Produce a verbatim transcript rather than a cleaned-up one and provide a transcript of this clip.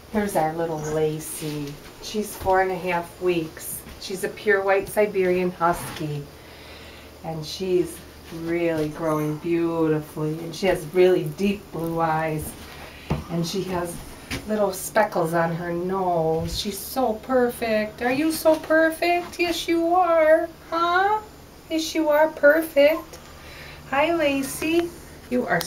Here's our little Lacey. She's four and a half weeks. She's a pure white Siberian Husky. And she's really growing beautifully. And she has really deep blue eyes. And she has little speckles on her nose. She's so perfect. Are you so perfect? Yes, you are. Huh? Yes, you are perfect. Hi, Lacey. You are